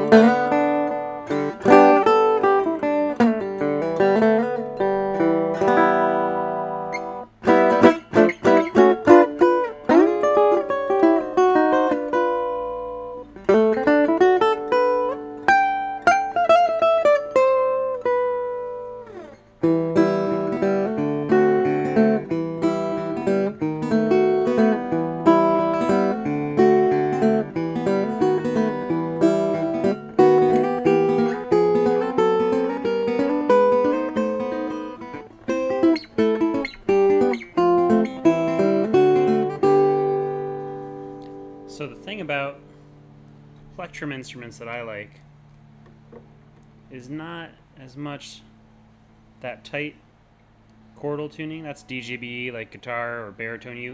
So the thing about plectrum instruments that I like is not as much that tight chordal tuning. That's DGBE, like guitar or baritone uke.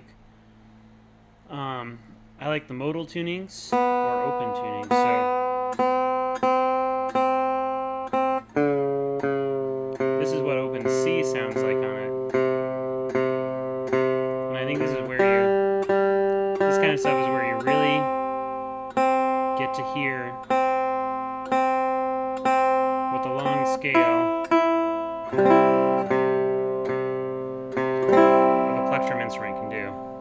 I like the modal tunings or open tunings. So this is what open C sounds like on it. And I think this is where this kind of stuff is where you really get to hear what the long scale of a plectrum instrument can do.